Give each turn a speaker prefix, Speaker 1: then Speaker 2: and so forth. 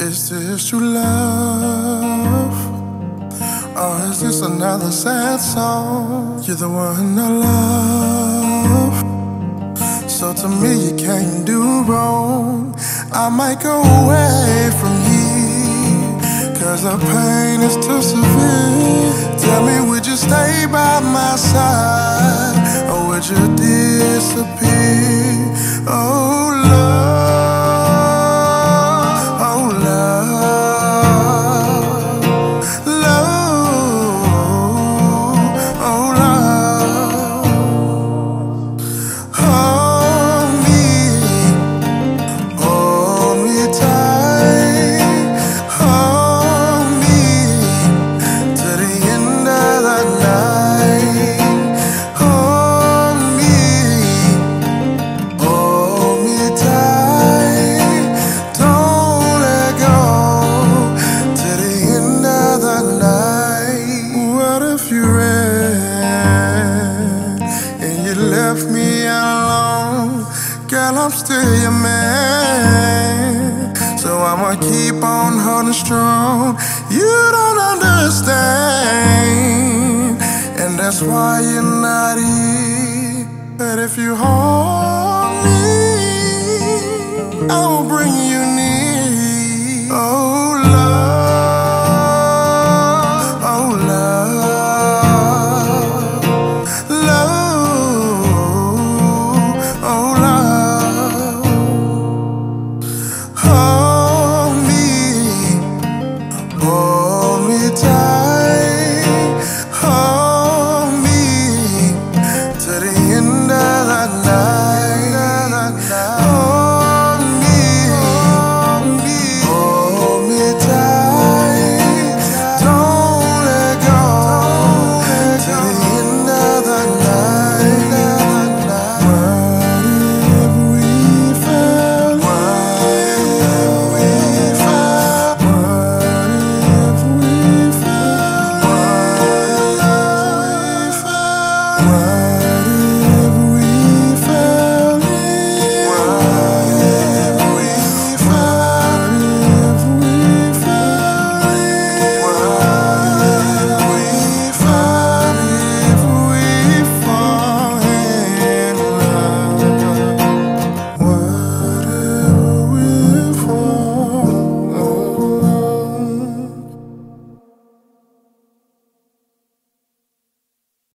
Speaker 1: Is this true love? Or is this another sad song? You're the one I love, so to me you can't do wrong. I might go away from here, cause the pain is too severe. Tell me, would you stay by my side, or would you disappear? Oh love, oh love, love, oh love. Hold me tight, hold me to the end of the night. Hold me tight, don't let go to the end of the night. What if you ran and you left me alone? Girl, I'm still your man, so I'ma keep on holding strong. You don't understand, and that's why you're not here. But if you hold me, I will bring you